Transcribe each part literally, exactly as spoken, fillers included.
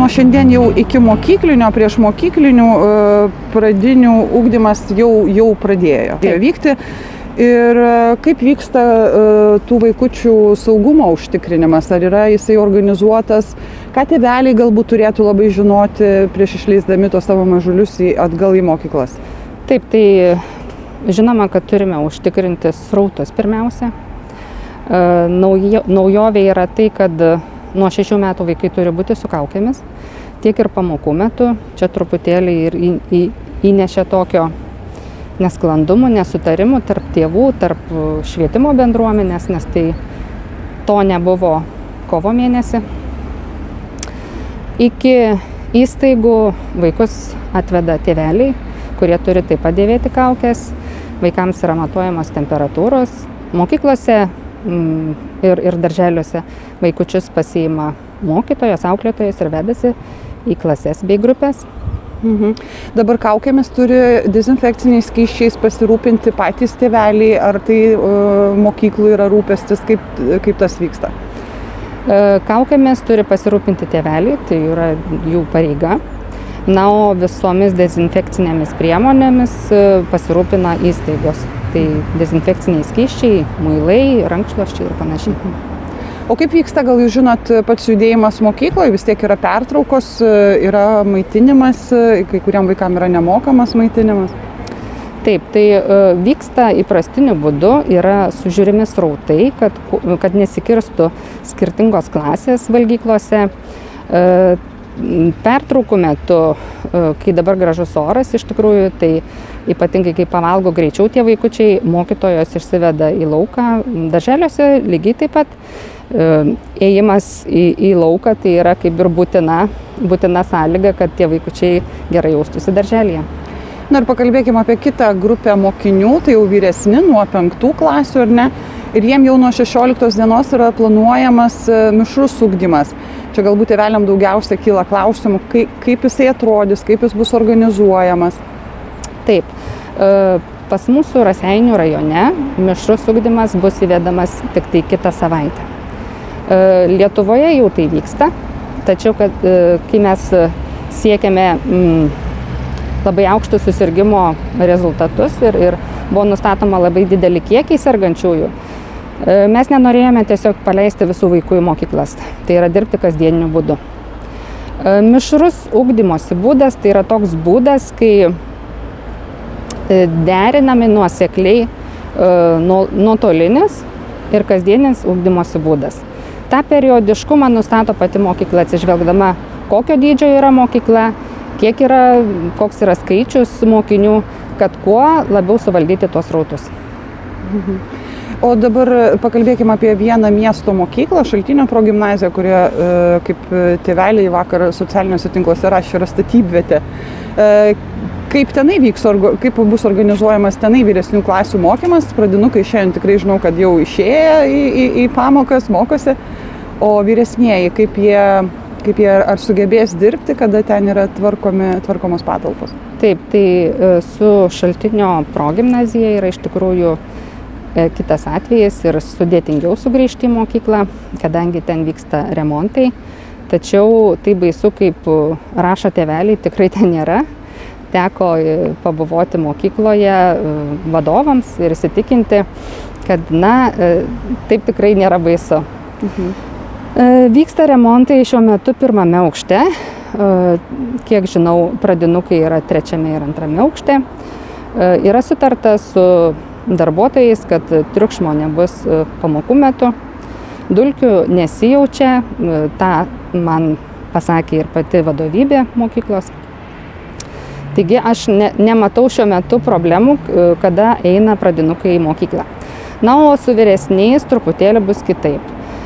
nuo šiandien jau iki mokyklinio, prieš mokyklinių pradinių ugdymas jau, jau pradėjo vykti. Ir kaip vyksta tų vaikučių saugumo užtikrinimas? Ar yra jisai organizuotas? Ką tėveliai galbūt turėtų labai žinoti prieš išleisdami tos savo mažulius į, atgal į mokyklas? Taip, tai žinoma, kad turime užtikrinti srautus pirmiausia. Naujovė yra tai, kad nuo šešių metų vaikai turi būti su kaukėmis, tiek ir pamokų metu. Čia truputėlį ir į, į, įnešė tokio nesklandumų, nesutarimų tarp tėvų, tarp švietimo bendruomenės, nes tai to nebuvo kovo mėnesį. Iki įstaigų vaikus atveda tėveliai, kurie turi taip pat dėvėti kaukės. Vaikams yra matuojamos temperatūros. Mokyklose ir, ir darželiuose vaikučius pasiima mokytojas, auklėtojas ir vedasi į klases bei grupės. Mhm. Dabar kaukėmis turi dezinfekciniais skysčiais pasirūpinti patys tėveliai, ar tai uh, mokyklų yra rūpestis, kaip, kaip tas vyksta? Kaukėmis turi pasirūpinti tėveliai, tai yra jų pareiga. Na, o visomis dezinfekcinėmis priemonėmis pasirūpina įstaigos. Tai dezinfekciniai skysčiai, muilai, rankšluosčiai ir panašiai. Mhm. O kaip vyksta, gal jūs žinot, pats judėjimas mokykloje, vis tiek yra pertraukos, yra maitinimas, kai kuriam vaikam yra nemokamas maitinimas? Taip, tai vyksta įprastiniu būdu, yra sužiūrimi srautai, kad, kad nesikirstų skirtingos klasės valgyklose. Pertraukų metu, kai dabar gražus oras iš tikrųjų, tai ypatingai kai pavalgo greičiau tie vaikučiai, mokytojos išsiveda į lauką, darželiuose lygiai taip pat. Ėjimas į, į lauką tai yra kaip ir būtina, būtina sąlyga, kad tie vaikučiai gerai jaustųsi darželyje. Na ir pakalbėkime apie kitą grupę mokinių, tai jau vyresni nuo penktų klasių, ar ne? Ir jiem jau nuo šešioliktos dienos yra planuojamas mišrus ugdymas. Čia galbūt tėveliam daugiausia kyla klausimų, kaip, kaip jisai atrodys, kaip jis bus organizuojamas. Taip, pas mūsų Raseinių rajone mišrus ugdymas bus įvedamas tik tai kitą savaitę. Lietuvoje jau tai vyksta, tačiau kad, kai mes siekiame mm, labai aukštus susirgimo rezultatus ir, ir buvo nustatoma labai didelį kiekį sergančiųjų, mes nenorėjome tiesiog paleisti visų vaikų į mokyklas, tai yra dirbti kasdieniniu būdu. Mišrus ugdymosi būdas tai yra toks būdas, kai derinami nuosekliai nuotolinis ir kasdienis ugdymosi būdas. Ta periodiškumą nustato pati mokykla, atsižvelgdama, kokio dydžio yra mokykla, kiek yra, koks yra skaičius mokinių, kad kuo labiau suvaldyti tuos srautus. Mhm. O dabar pakalbėkime apie vieną miesto mokyklą, Šaltinio progimnaziją, kurie, kaip tėveliai vakar socialiniuose tinkluose rašė, yra statybvietė. Kaip tenai vyks, kaip bus organizuojamas tenai vyresnių klasių mokymas? Pradinukai šiandien tikrai žinau, kad jau išėję į, į, į pamokas, mokosi, o vyresnieji, kaip jie, kaip jie ar sugebės dirbti, kada ten yra tvarkomi, tvarkomos patalpos? Taip, tai su Šaltinio progimnazija yra iš tikrųjų kitas atvejis ir sudėtingiau sugrįžti į mokyklą, kadangi ten vyksta remontai. Tačiau tai baisu, kaip rašo tėveliai, tikrai ten nėra. Teko pabuvoti mokykloje vadovams ir įsitikinti, kad na, taip tikrai nėra baisu. Mhm. Vyksta remontai šiuo metu pirmame aukšte. Kiek žinau, pradinukai yra trečiame ir antrame aukšte. Yra sutarta su darbuotojais, kad triukšmo nebus pamokų metu. Dulkių nesijaučia, tą man pasakė ir pati vadovybė mokyklos. Taigi aš ne, nematau šiuo metu problemų, kada eina pradinukai į mokyklą. Na, o su vyresniais truputėlį bus kitaip.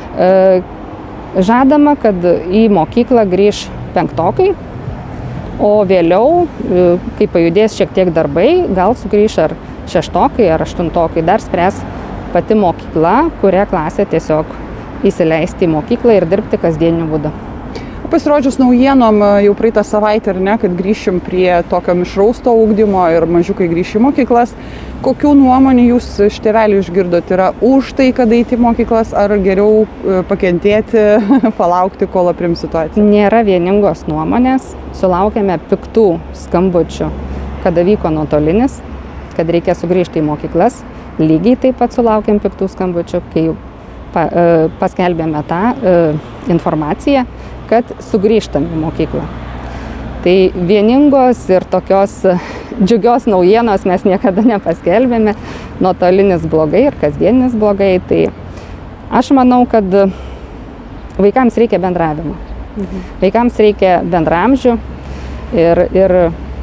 Žadama, kad į mokyklą grįž penktokai, o vėliau, kai pajudės šiek tiek darbai, gal sugrįž ar šeštokai ar aštuntokai, dar spręs pati mokykla, kurią klasę tiesiog įsileisti į mokyklą ir dirbti kasdieniu būdu. Pasirodžius naujienom jau praeitą savaitę, ar ne, kad grįšim prie tokio mišrausto ugdymo ir mažiukai grįš į mokyklas, kokių nuomonių jūs iš tėvelių išgirdot? Yra už tai, kad eiti į mokyklas, ar geriau pakentėti, palaukti, kol aprims situaciją? Nėra vieningos nuomonės. Sulaukėme piktų skambučių, kada vyko nuotolinis, kad reikia sugrįžti į mokyklas. Lygiai taip pat sulaukėm piktų skambučių, kai pa, paskelbėme tą informaciją, kad sugrįžtam į mokyklą. Tai vieningos ir tokios džiugios naujienos mes niekada nepaskelbėme. Nuotolinis blogai ir kasdieninis blogai. Tai aš manau, kad vaikams reikia bendravimo. Mhm. Vaikams reikia bendramžių. Ir, ir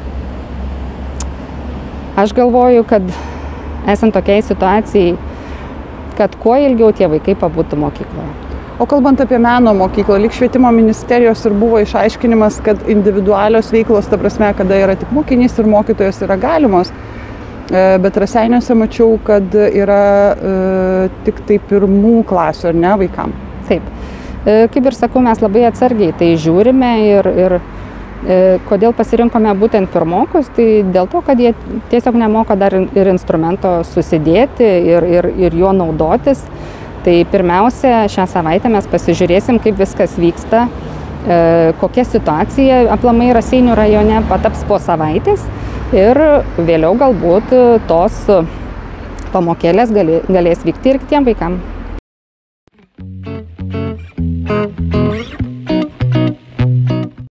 aš galvoju, kad esant tokiai situacijai, kad kuo ilgiau tie vaikai pabūtų mokykloje. O kalbant apie meno mokyklą, lyg švietimo ministerijos ir buvo išaiškinimas, kad individualios veiklos, ta prasme, kada yra tik mokinys ir mokytojas, yra galimos. Bet Raseiniuose mačiau, kad yra e, tik tai pirmų klasių, ar ne, vaikam? Taip. E, kaip ir sakau, mes labai atsargiai tai žiūrime ir, ir e, kodėl pasirinkome būtent pirmokus, tai dėl to, kad jie tiesiog nemoka dar ir instrumento susidėti ir, ir, ir juo naudotis. Tai pirmiausia, šią savaitę mes pasižiūrėsim, kaip viskas vyksta, e, kokia situacija aplamai Raseinių rajone pataps po savaitės ir vėliau galbūt tos pamokėlės gali, galės vykti ir kitiem vaikam.